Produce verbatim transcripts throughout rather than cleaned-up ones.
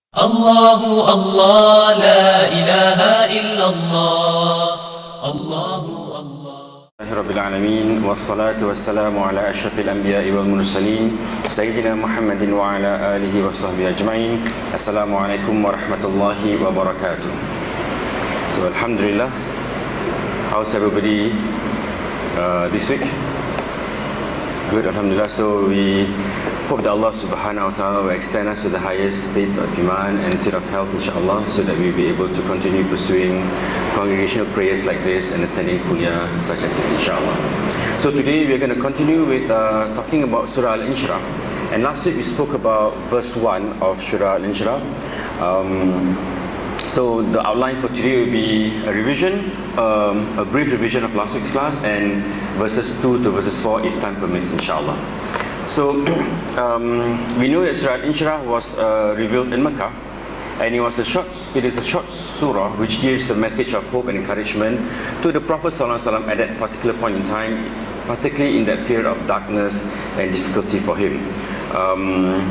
الله الله لا إله إلا الله الله الله رب العالمين والصلاة والسلام على أشرف الأنبياء والمرسلين سيدنا محمد وعلى آله وصحبه أجمعين. السلام عليكم ورحمة الله وبركاته. So Alhamdulillah, how's everybody uh, this week? Good, Alhamdulillah. So we hope that Allah subhanahu wa ta'ala will extend us to the highest state of iman and state of health, inshallah, so that we'll be able to continue pursuing congregational prayers like this and attending kuliah such as this, inshallah. So today we're going to continue with uh, talking about Surah Al-Inshirah. And last week we spoke about verse one of Surah Al-Inshirah. Um, So the outline for today will be a revision, um, a brief revision of last week's class, and verses two to verses four if time permits, inshallah. So um, we know that Surah Al-Inshirah was uh, revealed in Mecca, and it was a short, it is a short surah which gives a message of hope and encouragement to the Prophet ﷺ at that particular point in time, particularly in that period of darkness and difficulty for him. Um,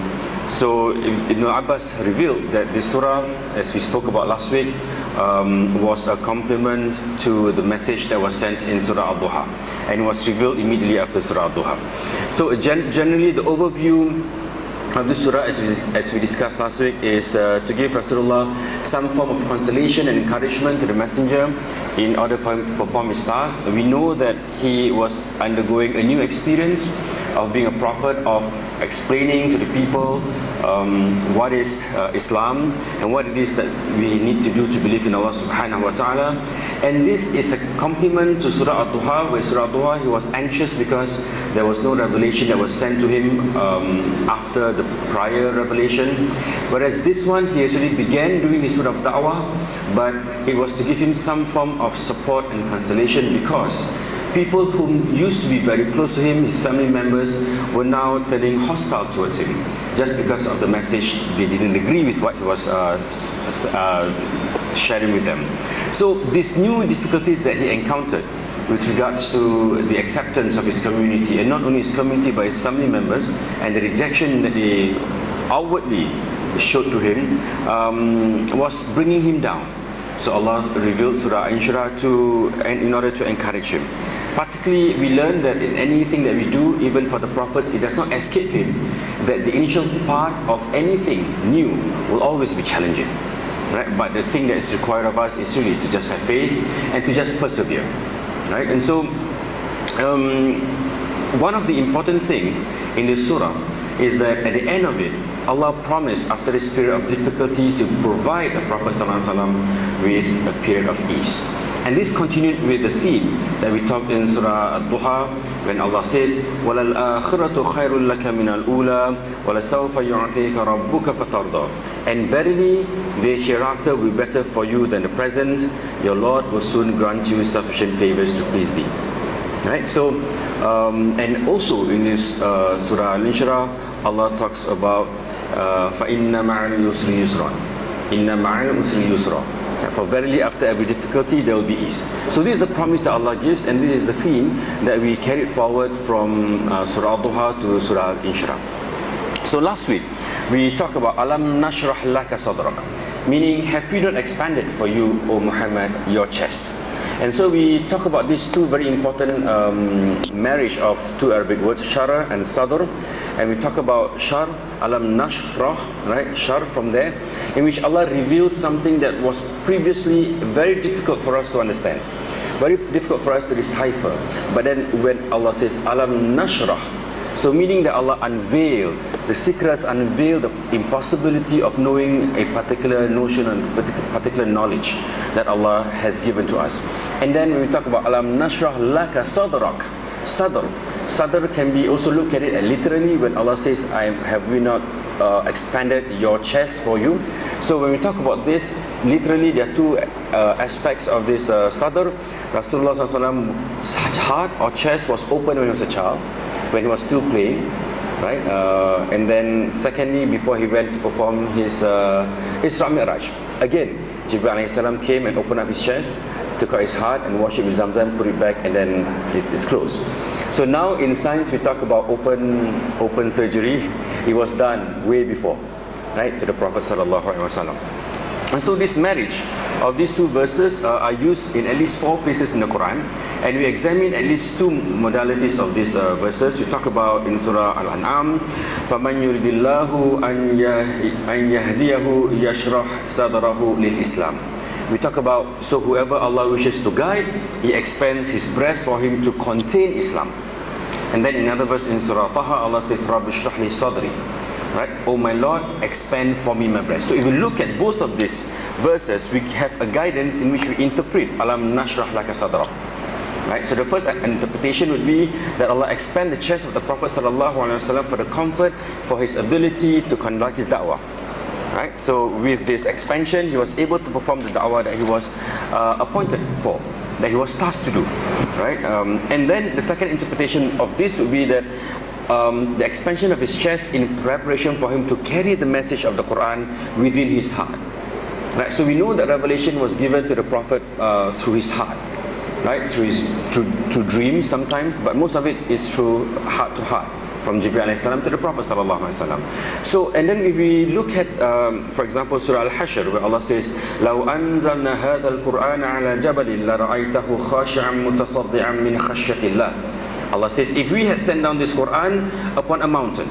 So Ibn Abbas revealed that this surah, as we spoke about last week, um, was a complement to the message that was sent in Surah Al-Duha, and was revealed immediately after Surah Al-Duha. So gen generally the overview of this surah, as we, as we discussed last week, is uh, to give Rasulullah some form of consolation and encouragement to the messenger in order for him to perform his task. We know that he was undergoing a new experience of being a prophet, of explaining to the people um, what is uh, Islam and what it is that we need to do to believe in Allah subhanahu wa ta'ala. And this is a complement to Surah Al-Duha, where Surah Al-Duha he was anxious because there was no revelation that was sent to him um, after the prior revelation. Whereas this one, he actually began doing his Surah of Da'wah, but it was to give him some form of support and consolation, because people who used to be very close to him, his family members, were now turning hostile towards him just because of the message. They didn't agree with what he was uh, uh, sharing with them. So these new difficulties that he encountered with regards to the acceptance of his community, and not only his community but his family members, and the rejection that they outwardly showed to him, um, was bringing him down. So Allah revealed Surah Al-Inshirah to, and in order to encourage him. Particularly, we learn that in anything that we do, even for the prophets, it does not escape him that the initial part of anything new will always be challenging, right? But the thing that is required of us is really to just have faith and to just persevere, right? And so, um, one of the important things in this surah is that at the end of it, Allah promised after this period of difficulty to provide the Prophet ﷺ with a period of ease. And this continued with the theme that we talked in Surah Al-Duha, when Allah says, وَلَلْآخِرَةُ خَيْرٌ لَكَ مِنَ الْأُولَى وَلَسَوْفَ يُعْطِيكَ رَبُّكَ فَتَرْضَى. And verily, the hereafter will be better for you than the present. Your Lord will soon grant you sufficient favors to please thee. Right? So, um, and also in this uh, Surah Al-Inshirah, Allah talks about فَإِنَّ مَعَ الْيُسْرِ يُسْرًا إِنَّ مَعَ الْيُسْرِ يُسْرًا. For verily after every difficulty there will be ease. So this is the promise that Allah gives, and this is the theme that we carried forward from uh, Surah Al-Duha to Surah Al-Inshirah. So last week we talked about Alam nashrah laka sadrak, meaning have we not expanded for you, O Muhammad, your chest? And so we talk about these two very important um, marriage of two Arabic words, shara and sadr. And we talk about shar, alam nashrah, right, shar from there, in which Allah reveals something that was previously very difficult for us to understand, very difficult for us to decipher. But then when Allah says alam nashrah, so meaning that Allah unveiled the secrets, unveiled the impossibility of knowing a particular notion and particular knowledge that Allah has given to us. And then when we talk about alam nashrah laka sadrak, sadr, sadr can be also looked at it literally when Allah says, I have we not uh, expanded your chest for you. So when we talk about this, literally there are two uh, aspects of this uh, sadr. Rasulullah ﷺ's heart or chest was open when he was a child, when he was still playing, right? Uh, and then secondly, before he went to perform his uh, Isra Mi'raj, again Jibreel alayhi salam came and opened up his chest, took out his heart and washed it with Zamzam, put it back, and then it is closed. So now in science we talk about open open surgery. It was done way before. right, to the Prophet sallallahu alaihi wasallam. And so this marriage of these two verses uh, are used in at least four places in the Quran, and we examine at least two modalities of these uh, verses. We talk about in Surah Al-An'am, فَمَنْ يُرِدِ اللَّهُ أَنْ يَهْدِيَهُ يَشْرَحْ صَدْرَهُ لِلْإِسْلَامِ. We talk about, so whoever Allah wishes to guide, He expands His breast for him to contain Islam. And then in another verse in Surah Taha, Allah says, رَبِّ اشْرَحْ لِي صَدْرِي. Right? Oh my Lord, expand for me my breast. So if we look at both of these verses, we have a guidance in which we interpret Alam nashrah laka sadrak. Right? So the first interpretation would be that Allah expand the chest of the Prophet sallallahu alaihi wasallam for the comfort, for his ability to conduct his da'wah. Right? So with this expansion, he was able to perform the da'wah that he was uh, appointed for, that he was tasked to do. Right? Um, and then the second interpretation of this would be that Um, the expansion of his chest in preparation for him to carry the message of the Quran within his heart. Right? So we know that revelation was given to the Prophet uh, through his heart, right? Through his through, through dreams sometimes, but most of it is through heart to heart, from Jibreel alayhi salam to the Prophet sallallahu alaihi wasallam. So, and then if we look at, um, for example, Surah Al-Hashr, where Allah says, "لو أنزلنا هذا القرآن على جبل لرأيته خاشعا متصدعا من خشية الله." Allah says, if we had sent down this Quran upon a mountain,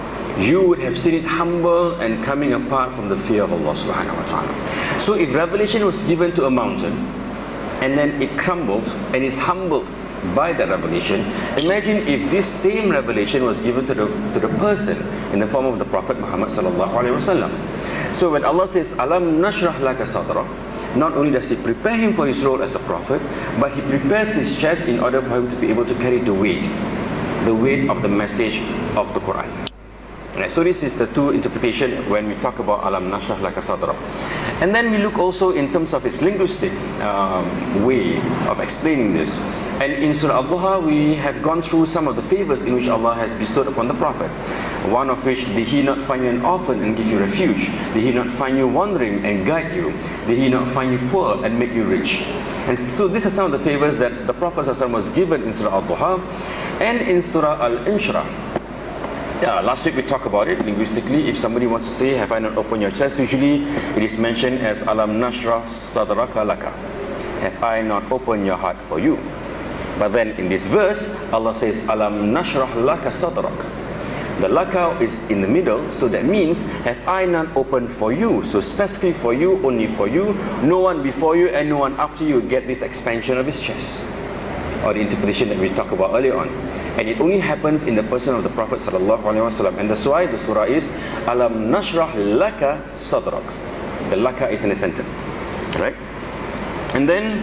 you would have seen it humble and coming apart from the fear of Allah subhanahu wa ta'ala. So if revelation was given to a mountain, and then it crumbled and is humbled by that revelation, imagine if this same revelation was given to the, to the person in the form of the Prophet Muhammad sallallahu alaihi wasallam. So when Allah says, Alam nashrah laka sadrak, not only does He prepare him for his role as a prophet, but He prepares his chest in order for him to be able to carry the weight, the weight of the message of the Quran. Right, so this is the two interpretation when we talk about Alam nashrah laka sadrak. And then we look also in terms of its linguistic um, way of explaining this. And in Surah Al-Duha, we have gone through some of the favors in which Allah has bestowed upon the Prophet. One of which, did He not find you an orphan and give you refuge? Did He not find you wandering and guide you? Did He not find you poor and make you rich? And so these are some of the favors that the Prophet was given in Surah Al-Duha. And in Surah Al-Inshirah, yeah, last week we talked about it linguistically. If somebody wants to say, have I not opened your chest? Usually it is mentioned as Alam nashrah sadraka laka. Have I not opened your heart for you? But then in this verse, Allah says, Alam nashrah laka sadrak. The laka is in the middle, so that means, have I not opened for you? So specifically for you, only for you, no one before you and no one after you get this expansion of his chest. Or the interpretation that we talked about earlier on. And it only happens in the person of the Prophet sallallahu alaihi wasallam. And that's why the surah is, Alam nashrah laka sadrak. The laka is in the center. Right? And then,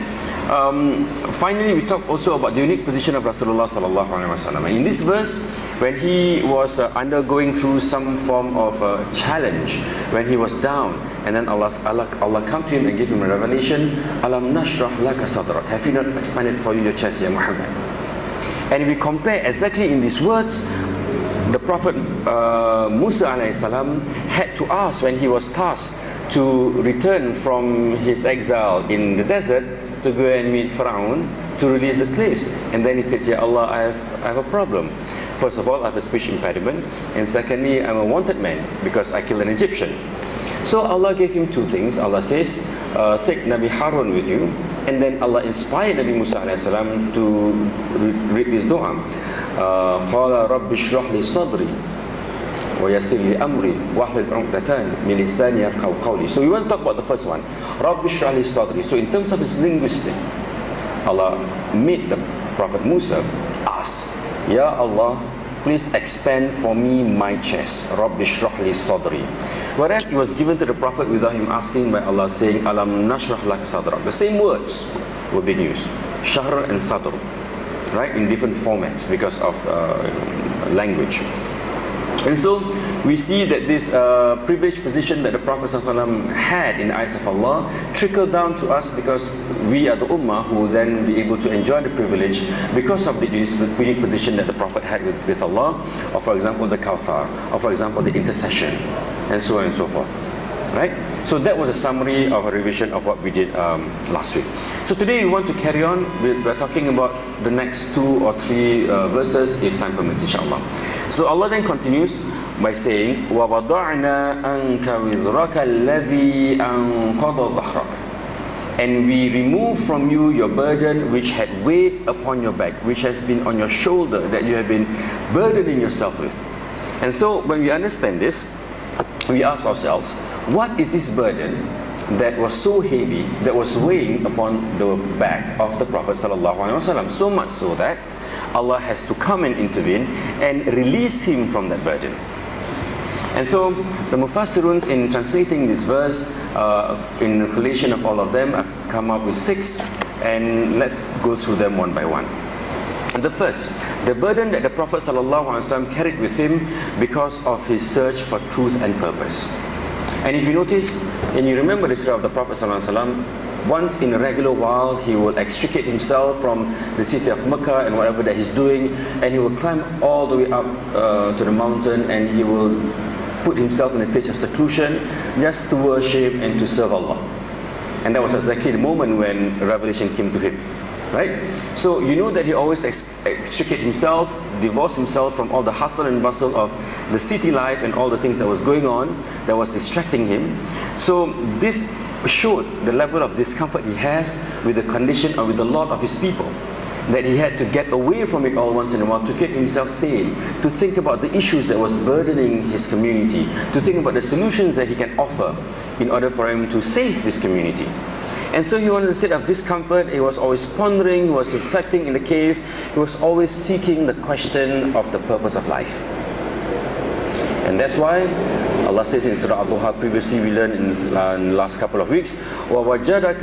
Um, finally, we talk also about the unique position of Rasulullah sallallahu alaihi wasallam. In this verse, when he was uh, undergoing through some form of uh, challenge, when he was down, and then Allah, Allah, Allah come to him and give him a revelation, Alam nashrah laka sadrak. Have you not expanded for you your chest, ya Muhammad? And if we compare exactly in these words, the Prophet uh, Musa alayhi salam had to ask when he was tasked to return from his exile in the desert, to go and meet Pharaoh to release the slaves. And then he said, Ya Allah, I have, I have a problem. First of all, I have a speech impediment, and secondly, I'm a wanted man because I killed an Egyptian. So Allah gave him two things. Allah says, uh, take Nabi Harun with you, and then Allah inspired Nabi Musa alayhi salam to read this dua. Qala rabbi shrah li sadri wa yassir li amri wahlul 'uqdatan min lisani yafqahu qawli. So we want to talk about the first one, Rabbi shrah li sadri. So in terms of its linguistic, Allah made the Prophet Musa ask, Ya Allah, please expand for me my chest. Rabbi shrah li sadri. Whereas it was given to the Prophet without him asking, by Allah saying, Alam nashrah laka sadrak. The same words were being used, shahr and sadr, right, in different formats because of uh, language. And so we see that this uh, privileged position that the Prophet ﷺ had in the eyes of Allah trickled down to us because we are the ummah who will then be able to enjoy the privilege because of the unique position that the Prophet had with, with Allah, or for example the Kawthar, or for example the intercession, and so on and so forth. Right? So that was a summary of a revision of what we did um, last week. So today we want to carry on. We're, we're talking about the next two or three uh, verses, if time permits, inshallah. So Allah then continues, by saying, وَوَضَعْنَا أَنْكَ وِزْرَكَ الَّذِي أَنْقَضَ ظَهْرَكَ, and we remove from you your burden which had weighed upon your back, which has been on your shoulder, that you have been burdening yourself with. And so when we understand this, we ask ourselves, what is this burden that was so heavy, that was weighing upon the back of the Prophet ﷺ? So much so that Allah has to come and intervene and release him from that burden. And so the Mufassiruns, in translating this verse, uh, in collation of all of them, have come up with six, and let's go through them one by one. The first, the burden that the Prophet ﷺ carried with him because of his search for truth and purpose. And if you notice, and you remember the story of the Prophet ﷺ, once in a regular while he will extricate himself from the city of Mecca and whatever that he's doing, and he will climb all the way up uh, to the mountain, and he will put himself in a state of seclusion just to worship and to serve Allah. And that was exactly the moment when revelation came to him, right? So you know that he always ex extricate himself, divorce himself from all the hustle and bustle of the city life and all the things that was going on that was distracting him. So this showed the level of discomfort he has with the condition or with the lot of his people, that he had to get away from it all once in a while to keep himself sane, to think about the issues that was burdening his community, to think about the solutions that he can offer in order for him to save this community. And so he was in a state of discomfort. He was always pondering, he was reflecting in the cave, he was always seeking the question of the purpose of life. And that's why Allah says in Surah Al-Duha, previously we learned in, uh, in the last couple of weeks, وَوَجَدَكَ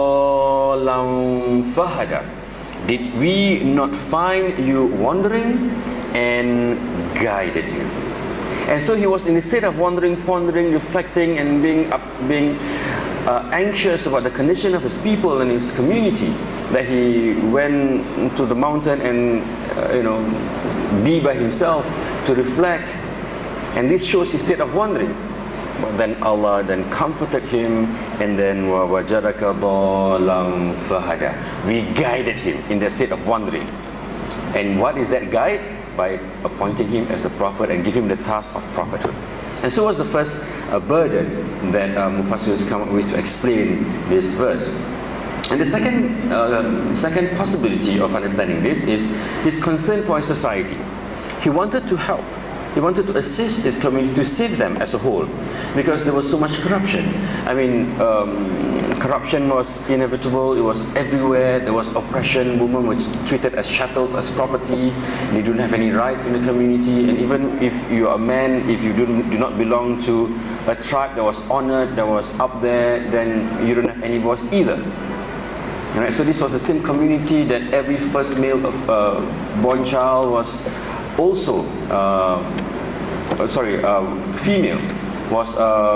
ضَالًّا فَهَدَى, did we not find you wandering and guided you? And so he was in a state of wandering, pondering, reflecting, and being, uh, being uh, anxious about the condition of his people and his community, that he went to the mountain and uh, you know, be by himself to reflect. And this shows his state of wandering. But then Allah then comforted him, and then وَوَجَدَكَ ضَالًّا فَهَدَى, we guided him in the state of wandering. And what is that guide? By appointing him as a prophet and giving him the task of prophethood. And so was the first uh, burden that uh, Mufassirus come up with to explain this verse. And the second, uh, second possibility of understanding this is his concern for his society. He wanted to help. He wanted to assist his community, to save them as a whole, because there was so much corruption. I mean, um, corruption was inevitable, it was everywhere, there was oppression, women were treated as chattels, as property, they don't have any rights in the community, and even if you are a man, if you do, do not belong to a tribe that was honored, that was up there, then you don't have any voice either. Right? So this was the same community that every first male of uh, born child was also, uh, sorry, uh, female was uh,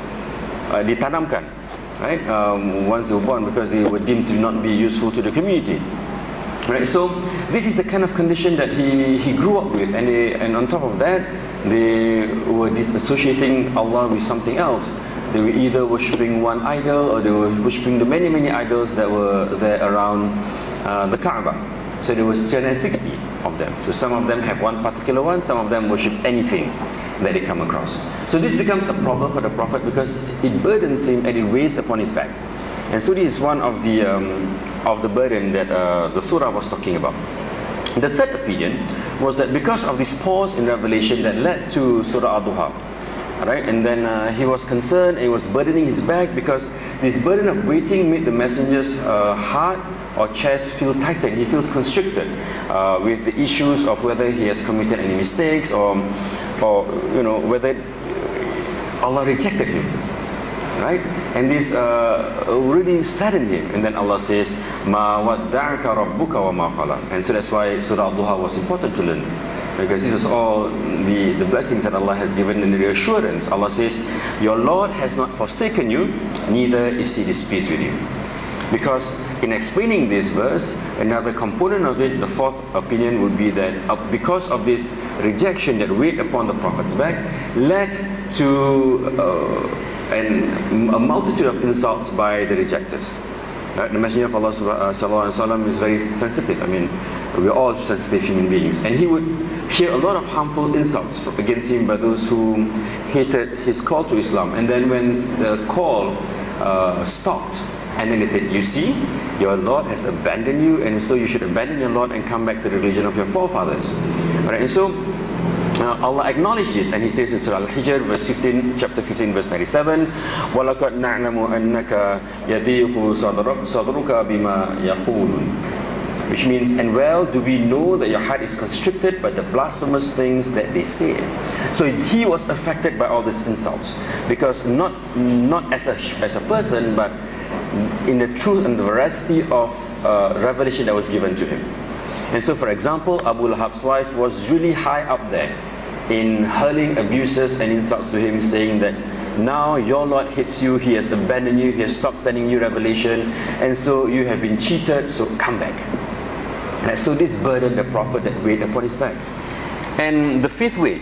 uh, ditanamkan, right? Um, once they were born, because they were deemed to not be useful to the community, right? So this is the kind of condition that he he grew up with, and they, and on top of that, they were disassociating Allah with something else. They were either worshipping one idol, or they were worshipping the many many idols that were there around uh, the Kaaba. So there was three hundred sixty of them. So some of them have one particular one, some of them worship anything that they come across. So this becomes a problem for the Prophet, because it burdens him and it weighs upon his back. And so this is one of the um, of the burden that uh, the surah was talking about. The third opinion was that because of this pause in revelation that led to Surah Al-Duha, right? And then uh, he was concerned, and he was burdening his back, because this burden of waiting made the messenger's uh, heart or chest feel tightened. He feels constricted uh, with the issues of whether he has committed any mistakes, or, or you know, whether Allah rejected him, right? And this uh, really saddened him. And then Allah says, "Ma wadda'aka rabbuka wa ma qala." And so that's why Surah Al-Duha was important to learn, because this is all the, the blessings that Allah has given and the reassurance. Allah says, your Lord has not forsaken you, neither is He displeased with you. Because in explaining this verse, another component of it, the fourth opinion would be that uh, because of this rejection that weighed upon the Prophet's back, led to uh, an, a multitude of insults by the rejectors. Right? The Messenger of Allah Sallallahu Alaihi Wasallam is very sensitive. I mean, we're all sensitive human beings. And he would hear a lot of harmful insults against him by those who hated his call to Islam. And then when the call uh, stopped, and then they said, you see, your Lord has abandoned you, and so you should abandon your Lord and come back to the religion of your forefathers. Right? And so Uh, Allah acknowledged this, and He says in Surah Al-Hijr, verse fifteen, chapter fifteen, verse ninety-seven, وَلَقَدْ نَعْلَمُ أَنَّكَ يَضِيقُ صَدْرُكَ بِمَا يَقُولُونَ, which means, and well do we know that your heart is constricted by the blasphemous things that they say. So he was affected by all these insults, because not not as a as a person, but in the truth and the veracity of uh, revelation that was given to him. And so, for example, Abu Lahab's wife was really high up there in hurling abuses and insults to him, saying that now your Lord hates you, He has abandoned you, He has stopped sending you revelation, and so you have been cheated, so come back. And so this burdened the Prophet that weighed upon his back. And the fifth way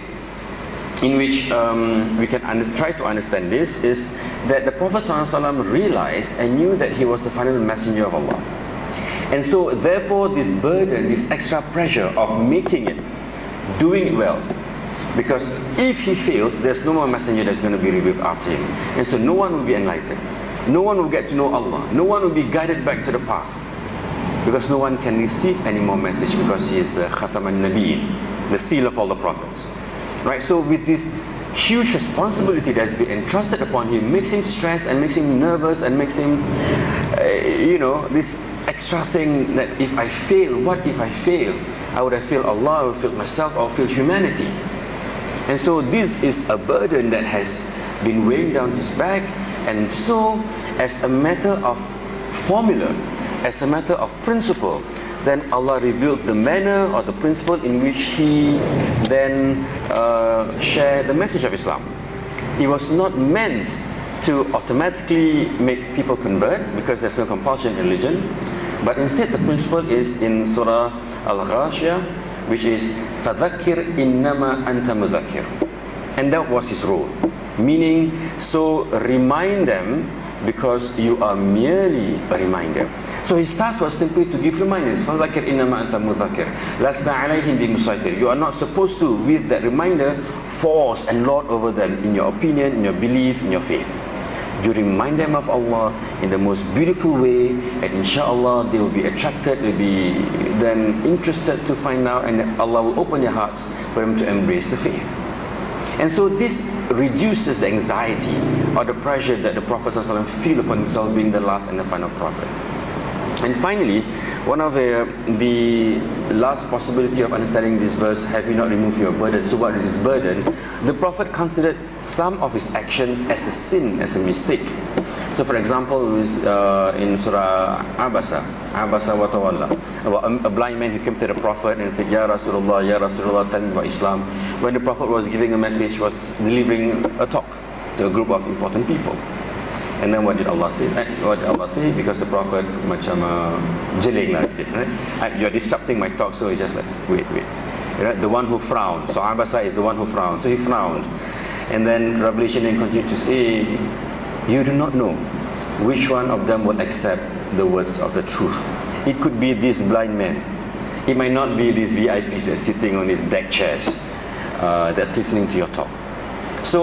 in which um, we can try to understand this is that the Prophet ﷺ realized and knew that he was the final messenger of Allah. And so therefore this burden, this extra pressure of making it, doing it well, because if he fails, there's no more messenger that's going to be revealed after him. And so no one will be enlightened. No one will get to know Allah. No one will be guided back to the path. Because no one can receive any more message, because he is the Khatam al-Nabiyyin, the seal of all the prophets. Right? So with this huge responsibility that's been entrusted upon him, makes him stressed and makes him nervous and makes him, uh, you know, this extra thing that if I fail, what if I fail? I would have failed Allah, I would have failed myself, I would have failed humanity. And so this is a burden that has been weighing down his back. And so as a matter of formula, as a matter of principle, then Allah revealed the manner or the principle in which he then uh, shared the message of Islam. It was not meant to automatically make people convert, because there's no compulsion in religion, but instead the principle is in Surah Al-Ghashiyah, which is فَذَكِّرْ إِنَّمَا أَنْتَ مُذَكِّرْ, and that was his role, meaning, so remind them because you are merely a reminder. So his task was simply to give reminders. فَذَكِّرْ إِنَّمَا أَنْتَ مُذَكِّرْ لَسْتَ عَلَيْهِمْ بِمُسَيْطِرٍ. You are not supposed to, with that reminder, force and lord over them in your opinion, in your belief, in your faith. You remind them of Allah in the most beautiful way, and inshallah they will be attracted, will be then interested to find out, and Allah will open their hearts for them to embrace the faith. And so this reduces the anxiety or the pressure that the Prophet ﷺ feel upon himself being the last and the final prophet. And finally, one of the, the last possibility of understanding this verse, have you not removed your burden? So what is this burden? The Prophet considered some of his actions as a sin, as a mistake. So for example, it was uh, in Surah Abasa, Abasa wa Tawalla, about a, a blind man who came to the Prophet and said, Ya Rasulullah, Ya Rasulullah, tell me about Islam. When the Prophet was giving a message, was delivering a talk to a group of important people. And then what did Allah say? What did Allah say? Because the Prophet macam uh, jeling lah sikit, right? You're disrupting my talk, so he just like, wait, wait. Right? The one who frowned. So Abasa is the one who frowned. So he frowned. And then Revelation then continued to say, you do not know which one of them will accept the words of the truth. It could be this blind man. It might not be these V I Ps that's sitting on these deck chairs uh, that's listening to your talk. So,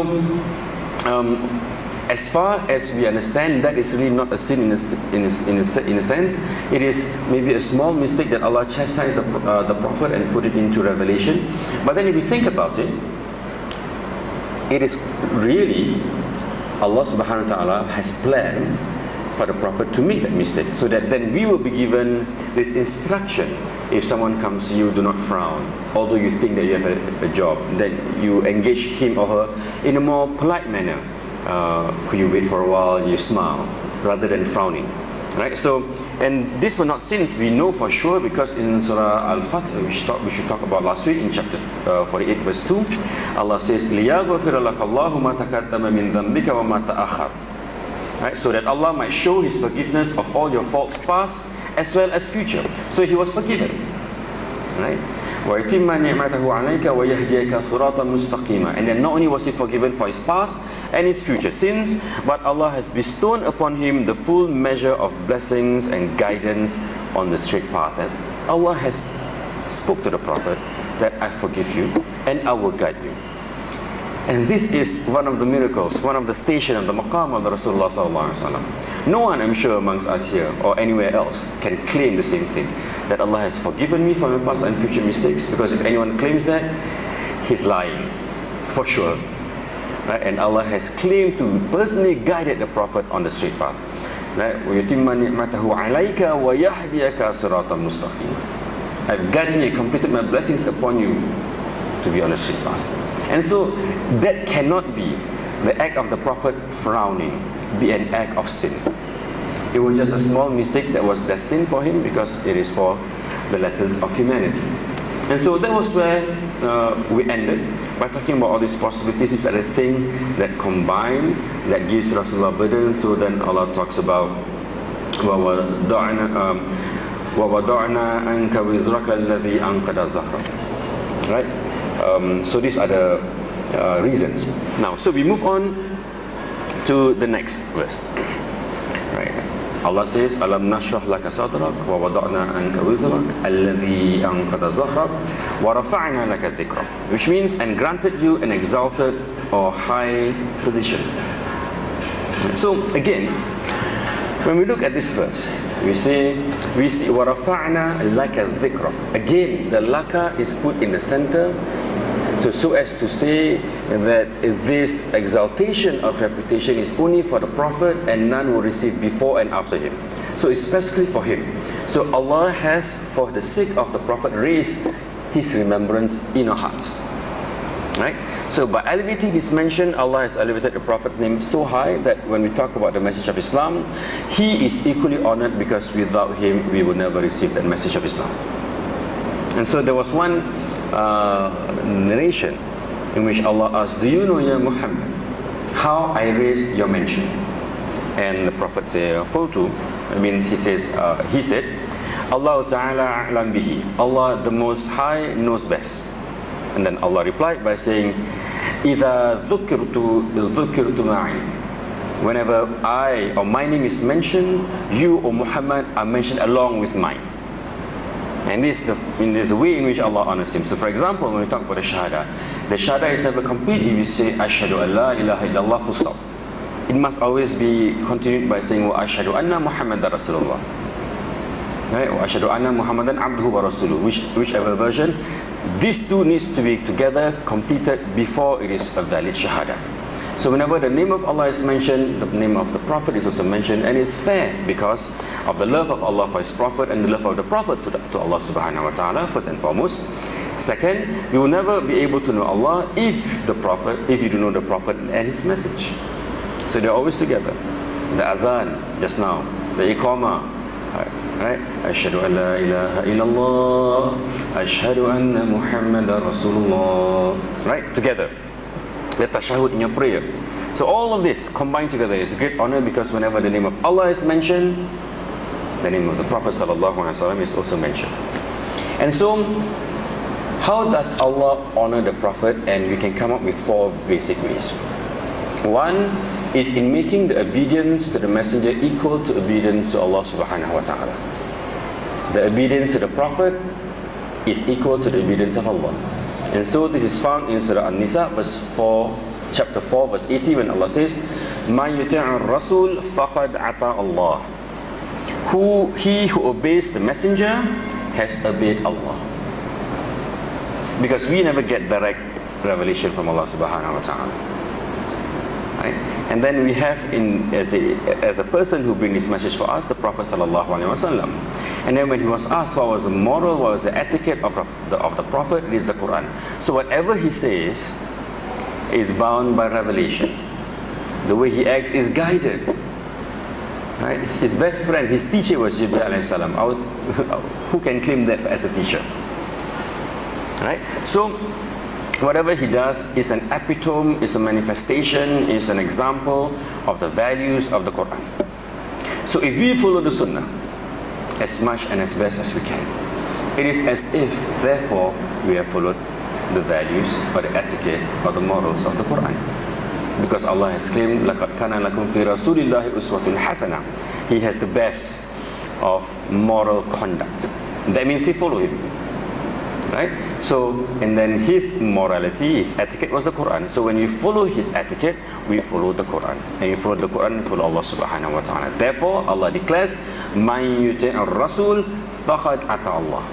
um, as far as we understand, that is really not a sin in a, in a, in a, in a sense. It is maybe a small mistake that Allah chastised the, uh, the Prophet and put it into Revelation. But then if you think about it, it is really Allah subhanahu wa ta'ala has planned for the Prophet to make that mistake, so that then we will be given this instruction. If someone comes to you, do not frown, although you think that you have a, a job, then you engage him or her in a more polite manner. Uh, could you wait for a while, you smile rather than frowning, right? So, and this were not sins, we know for sure, because in Surah Al-Fatih, which, we should talk about last week, in chapter uh, forty-eight verse two, Allah says لِيَغْفِرَ لَكَ اللَّهُ مَا تَقَدَّمَ مِنْ ذَنْبِكَ وَمَا تَأَخَّرَ, right? So that Allah might show His forgiveness of all your faults past as well as future. So he was forgiven, right? وَيَتِمَّ نِعْمَتَهُ عَلَيْكَ وَيَهْدِيَكَ صِرَاطًا مُسْتَقِيمًا. And then not only was he forgiven for his past and his future sins, but Allah has bestowed upon him the full measure of blessings and guidance on the straight path. And Allah has spoke to the Prophet that I forgive you and I will guide you. And this is one of the miracles, one of the station of the maqam of the Rasulullah sallallahu alaihi wasallam. No one, I'm sure, amongst us here or anywhere else can claim the same thing, that Allah has forgiven me for my past and future mistakes. Because if anyone claims that, he's lying, for sure. Right? And Allah has claimed to personally guided the Prophet on the straight path. Right? وَيُتِمَّ نِعْمَتَهُ عَلَيْكَ وَيَهْدِيَكَ صِرَاطًا مُسْتَقِيمًا. I've guided you, completed my blessings upon you to be on the straight path. And so that cannot be the act of the Prophet frowning, be an act of sin. It was just a small mistake that was destined for him because it is for the lessons of humanity. And so that was where uh, we ended by talking about all these possibilities. These are the thing that combine, that gives Rasulullah burden. So then Allah talks about وَوَضَعْنَا أَنْكَ وِزْرَكَ الَّذِي أَنْقَدَ ظَهْرَكَ. Right? Um, so these are the uh, reasons. Now, so we move on to the next verse. Right? Allah says, "Alam nashrah laka sadrak wa wada'na anka wizrak alladhi anqadha zahrak wa rafa'na laka dhikrak," which means, and granted you an exalted or high position. So again, when we look at this verse, we say, we see wa rafa'na laka dhikrak. Again, the laka is put in the center, so, so as to say that this exaltation of reputation is only for the Prophet and none will receive before and after him. So it's specifically for him. So Allah has, for the sake of the Prophet, raised his remembrance in our hearts. Right? So by elevating his mention, Allah has elevated the Prophet's name so high that when we talk about the message of Islam, he is equally honored, because without him we would never receive that message of Islam. And so there was one Uh, narration in which Allah asked, "Do you know, Ya Muhammad, how I raised your mention?" And the Prophet said, "Qultu," it means he says, uh, he said, "Allah Ta'ala a'lam bihi." Allah the Most High knows best. And then Allah replied by saying, "Idha dhukirtu dhukirtu ma'i." Whenever I or my name is mentioned, you, O Muhammad, are mentioned along with mine. And this is the, in this way in which Allah honors him. So for example, when we talk about the shahada, the shahada is never complete if you say ashhadu an la ilaha illallah full stop. It must always be continued by saying wa ashhadu anna Muhammadan Rasulullah. Right? Wa ashhadu anna Muhammadan abduhu wa rasuluhu. Which, whichever version, these two needs to be together, completed before it is a valid shahada. So whenever the name of Allah is mentioned, the name of the Prophet is also mentioned, and it's fair because of the love of Allah for his Prophet and the love of the Prophet to, the, to Allah subhanahu wa ta'ala, first and foremost. Second, you will never be able to know Allah if the Prophet, if you do know the Prophet and his message. So they're always together. The azan, just now, the iqamah, right? Ashhadu an la ilaha illallah, ashhadu anna Muhammadan Rasulullah, right? Together. The tashahud in your prayer. So all of this combined together is great honor, because whenever the name of Allah is mentioned, the name of the Prophet sallallahu alaihi wasallam is also mentioned. And so, how does Allah honor the Prophet? And we can come up with four basic ways. One is in making the obedience to the Messenger equal to obedience to Allah subhanahu wa ta'ala. The obedience to the Prophet is equal to the obedience of Allah. And so this is found in Surah An-Nisa, verse four, chapter four, verse eighty, when Allah says, "Ma yuti'ur Rasul faqad ata Allah." Who he who obeys the Messenger has obeyed Allah. Because we never get direct revelation from Allah subhanahu wa ta'ala. Right? And then we have in as the as a person who brings this message for us, the Prophet sallallahu alaihi wasallam. And then when he was asked what was the moral, what was the etiquette of the, of the Prophet, it is the Quran. So whatever he says is bound by revelation. The way he acts is guided. Right? His best friend, his teacher was Jibreel alayhi salam. Who can claim that as a teacher? Right? So whatever he does is an epitome, is a manifestation, is an example of the values of the Quran. So if we follow the Sunnah as much and as best as we can, it is as if, therefore, we have followed the values or the etiquette or the morals of the Quran. Because Allah has claimed, لَقَدْ كَانَ لَكُمْ فِي رَسُولِ اللَّهِ أُسْوَةٌ حَسَنَةٌ. He has the best of moral conduct. That means he follow him. Right? So, and then his morality, his etiquette was the Quran. So when we follow his etiquette, we follow the Quran. And we follow the Quran, we follow Allah subhanahu wa ta'ala. Therefore, Allah declares, مَنْ يُطِعِ الرَّسُولِ فَقَدْ أَطَاعَ اللَّهَ.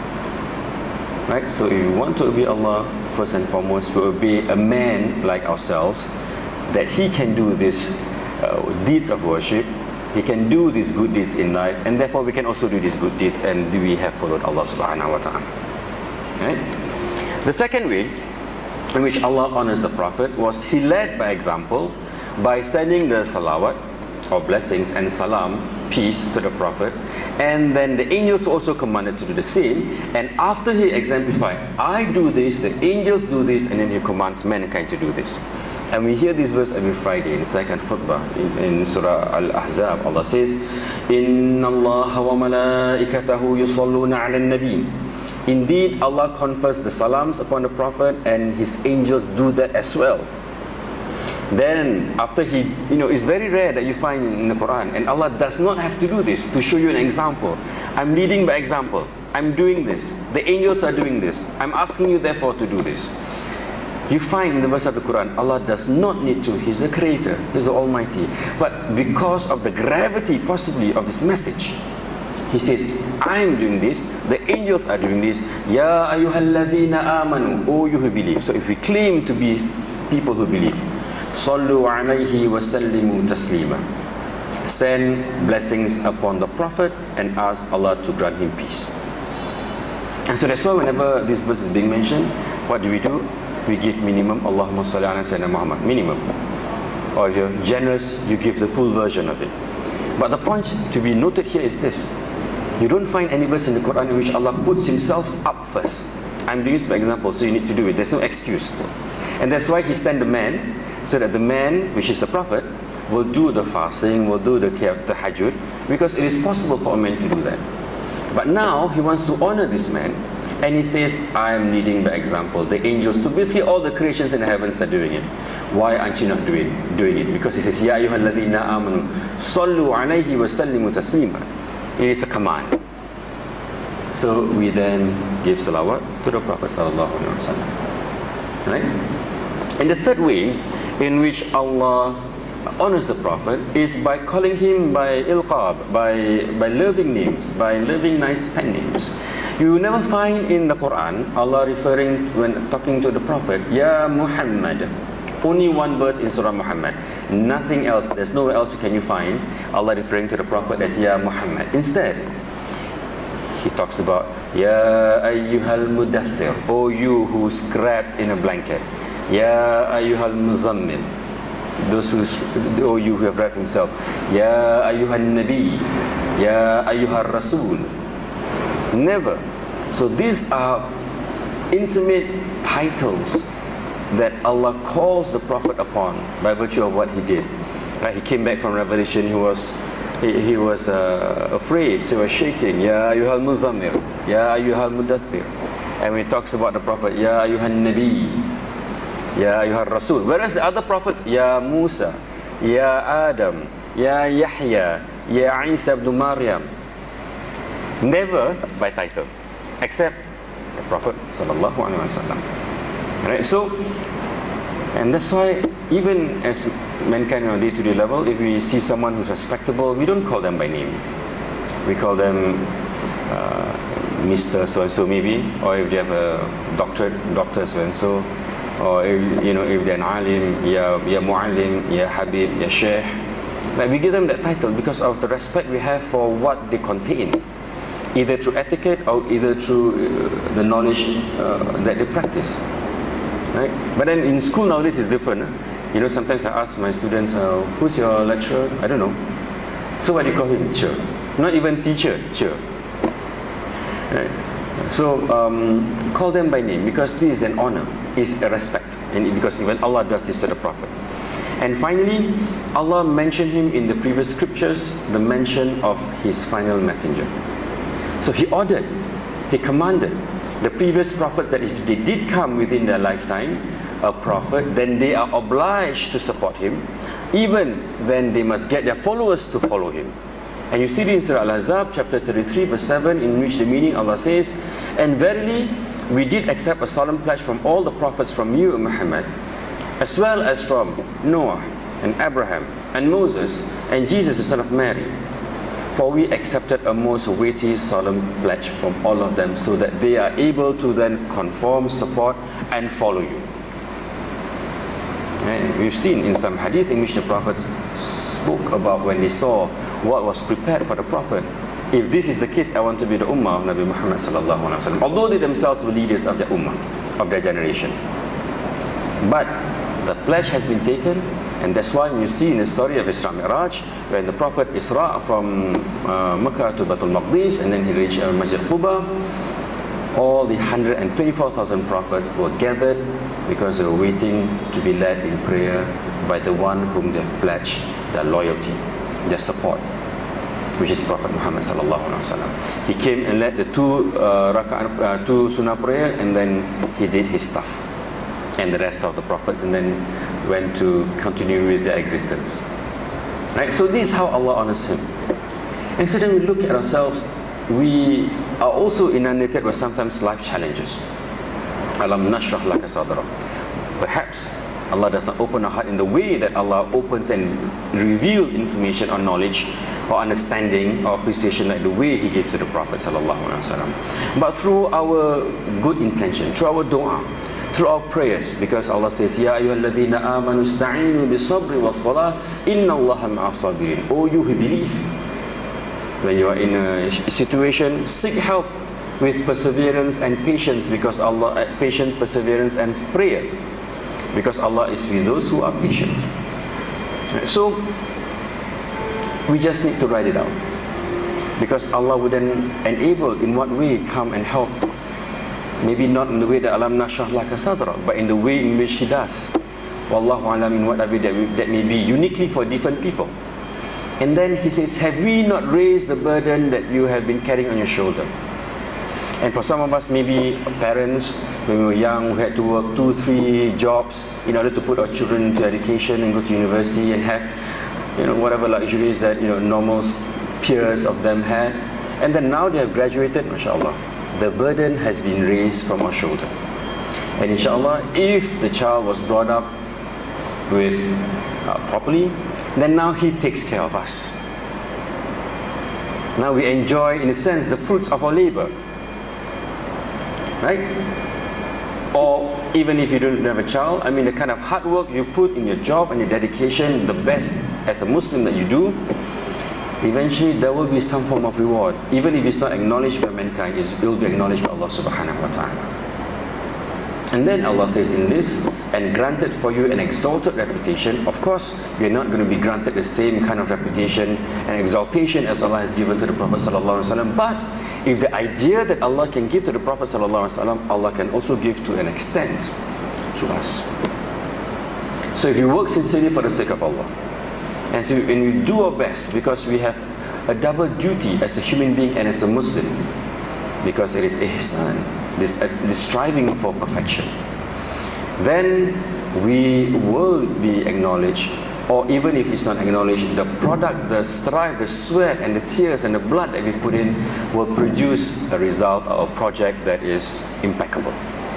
Right? So if you want to obey Allah, first and foremost, to obey a man like ourselves, that he can do these uh, deeds of worship, he can do these good deeds in life, and therefore we can also do these good deeds, and we have followed Allah subhanahu wa ta'ala. Right? The second way in which Allah honors the Prophet was he led by example by sending the salawat or blessings and salam, peace, to the Prophet, and then the angels were also commanded to do the same. And after he exemplified, I do this, the angels do this, and then he commands mankind to do this. And we hear this verse every Friday in the second khutbah in, in Surah Al-Ahzab. Allah says, Inna Allah wa malaikatahu yusalluna ala nabi. Indeed, Allah confers the salams upon the Prophet, and his angels do that as well. Then, after he, you know, it's very rare that you find in the Quran, and Allah does not have to do this to show you an example. I'm leading by example. I'm doing this. The angels are doing this. I'm asking you, therefore, to do this. You find in the verse of the Quran, Allah does not need to. He's the Creator. He's the Almighty. But because of the gravity, possibly, of this message, He says, I'm doing this, the angels are doing this. Ya ayyuhalladhina amanu, O you who believe. So if we claim to be people who believe, Sallu alayhi wa sallimu taslima. Send blessings upon the Prophet and ask Allah to grant him peace. And so that's why whenever this verse is being mentioned, what do we do? We give minimum, Allahumma salli ala sayyidina Muhammad, minimum. Or if you're generous, you give the full version of it. But the point to be noted here is this. You don't find any verse in the Quran in which Allah puts himself up first. I'm doing this by example, so you need to do it. There's no excuse. And that's why he sent the man, so that the man, which is the Prophet, will do the fasting, will do the tahajjud, because it is possible for a man to do that. But now he wants to honor this man, and he says, I am leading by example. The angels, so basically all the creations in the heavens are doing it. Why aren't you not doing, doing it? Because he says, Ya ayyuhalladhina amanu, sallu alayhi wa sallimu taslima. It is a command. So we then give salawat to the Prophet sallallahu alaihi wasallam. Right? And the third way in which Allah honors the Prophet is by calling him by ilqab, by, by loving names, by loving nice pen names. You will never find in the Quran Allah referring, when talking to the Prophet, Ya Muhammad. Only one verse in Surah Muhammad. Nothing else, there's nowhere else can you find Allah referring to the Prophet as Ya Muhammad. Instead, he talks about Ya ayyuhal mudaththir, O you who's wrapped in a blanket. Ya ayyuhal muzammil, those who, O you who have wrapped himself. Ya ayyuhal nabi, Ya ayyuhal rasul. Never. So these are intimate titles that Allah calls the Prophet upon by virtue of what he did. Right? He came back from Revelation, he was he, he was uh, afraid, so he was shaking. Ya ayyuhal muzammir, Ya ayyuhal mudaththir. And when he talks about the Prophet, Ya ayyuhan nabi, Ya ayyuhal rasul. Whereas the other prophets, Ya Musa, Ya Adam, Ya Yahya, Ya Isa ibn Maryam, never by title, except the Prophet sallallahu alaihi wasallam. Right? So, and that's why even as mankind on a day-to-day level, if we see someone who's respectable, we don't call them by name. We call them uh, Mister So-and-so maybe, or if they have a doctorate, Doctor So-and-so, or if, you know, if they're an alim, ya, ya mu'allim, ya habib, ya sheikh. Like we give them that title because of the respect we have for what they contain, either through etiquette or either through uh, the knowledge uh, that they practice. Right? But then in school nowadays it's different. Huh? You know, sometimes I ask my students, uh, who's your lecturer? I don't know. So what do you call him? Cher. Not even teacher, Cher. Right? So um, call them by name, because this is an honor, is a respect, and because even Allah does this to the Prophet. And finally, Allah mentioned him in the previous scriptures, the mention of his final messenger. So he ordered, he commanded, The previous prophets, that if they did come within their lifetime, a prophet, then they are obliged to support him. Even then they must get their followers to follow him. And you see this in Surah Al-Ahzab, chapter thirty-three, verse seven, in which the meaning Allah says, "And verily, we did accept a solemn pledge from all the prophets from you, Muhammad, as well as from Noah and Abraham and Moses and Jesus, the son of Mary. For we accepted a most weighty solemn pledge from all of them, so that they are able to then conform, support, and follow you." And we've seen in some hadith in which the prophets spoke about when they saw what was prepared for the prophet. If this is the case, I want to be the ummah of Nabi Muhammad sallallahu alaihi wasallam. Although they themselves were leaders of their ummah, of their generation. But the pledge has been taken, and that's why you see in the story of Isra Mi'raj, when the Prophet Isra from uh, Mecca to Baitul Maqdis, and then he reached uh, Masjid Quba, all the one hundred twenty-four thousand prophets were gathered because they were waiting to be led in prayer by the one whom they have pledged their loyalty, their support, which is Prophet Muhammad sallallahu alaihi wasallam. He came and led the two uh, raka'at, uh, two sunnah prayer, and then he did his stuff, and the rest of the prophets, and then went to continue with their existence. Right? So this is how Allah honors him. And so then we look at ourselves. We are also inundated with sometimes life challenges. Alam nashrah laka sadra. Perhaps Allah does not open our heart in the way that Allah opens and reveals information or knowledge or understanding or appreciation like the way He gave to the Prophet sallallahu alaihi wasallam. But through our good intention, through our dua, through our prayers, because Allah says, Ya ayyuhalladhina amanu ista'inu bis-sabri was-salah inna Allaha ma'as sabirin. Oh, you who believe, when you are in a situation, seek help with perseverance and patience, because Allah, uh, patient perseverance and prayer, because Allah is with those who are patient. So we just need to write it out, because Allah would then enable in what way come and help. Maybe not in the way that Alam nashrah laka sadra, but in the way in which He does. Wallahu alam, in whatever that, we, that may be uniquely for different people. And then He says, have we not raised the burden that you have been carrying on your shoulder? And for some of us, maybe parents, when we were young, we had to work two, three jobs in order to put our children into education and go to university and have, you know, whatever luxuries that, you know, normal peers of them had. And then now they have graduated, mashallah, the burden has been raised from our shoulder. And inshallah, if the child was brought up with uh, properly, then now he takes care of us. Now we enjoy, in a sense, the fruits of our labor. Right? Or even if you don't have a child, I mean, the kind of hard work you put in your job and your dedication, the best as a Muslim that you do, eventually there will be some form of reward. Even if it's not acknowledged by mankind, it will be acknowledged by Allah subhanahu wa ta'ala. And then Allah says in this, and granted for you an exalted reputation. Of course, we are not going to be granted the same kind of reputation and exaltation as Allah has given to the Prophet sallallahu alaihi wasallam. But if the idea that Allah can give to the Prophet sallallahu alaihi wasallam, Allah can also give to an extent to us. So if you work sincerely for the sake of Allah, and so when we do our best, because we have a double duty as a human being and as a Muslim, because it is ihsan, this, uh, this striving for perfection, then we will be acknowledged. Or even if it's not acknowledged, the product, the strive, the sweat and the tears and the blood that we put in will produce a result or a project that is impeccable,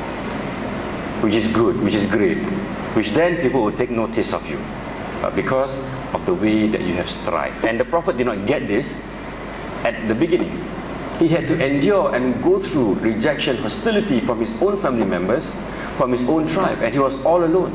which is good, which is great, which then people will take notice of you uh, because of the way that you have strived. And the Prophet did not get this at the beginning. He had to endure and go through rejection, hostility from his own family members, from his own tribe, and he was all alone.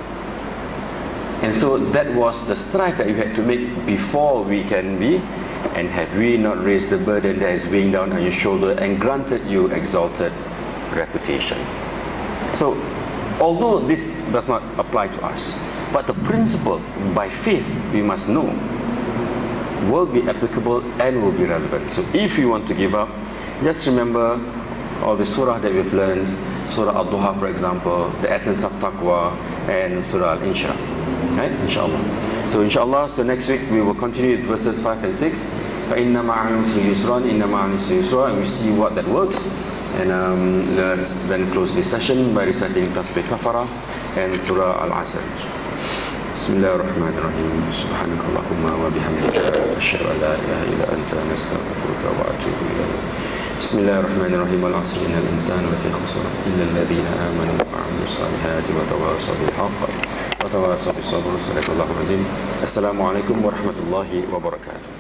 And so that was the strife that you had to make before we can be. And have we not raised the burden that is weighing down on your shoulder and granted you exalted reputation? So, although this does not apply to us, but the principle by faith we must know will be applicable and will be relevant. So if you want to give up, just remember all the surah that we've learned, Surah Al-Duha, for example, the essence of taqwa, and Surah Al-Inshirah. Right? Inshallah. So inshallah, so next week we will continue with verses five and six. فَإِنَّ مَعَ الْعُسْرِ يُسْرًا إِنَّ مَعَ الْعُسْرِ يُسْرًا, and we see what that works. And um, let's then close this session by reciting Tasbih Kafara and Surah Al-Asr. Bismillahirrahmanirrahim. Subhanakallahumma wa bihamdika asyhadu an la ilaha illa anta nastaghfiruka wa atubu ilayk. Bismillahirrahmanirrahim. Al-'asri innal insana lafi khusr illa alladhina amanu wa 'amilus salihati wa tawassaw bil haqq wa tawassaw bis sabr. Sadaqallahul azim. Assalamualaikum warahmatullahi wabarakatuh.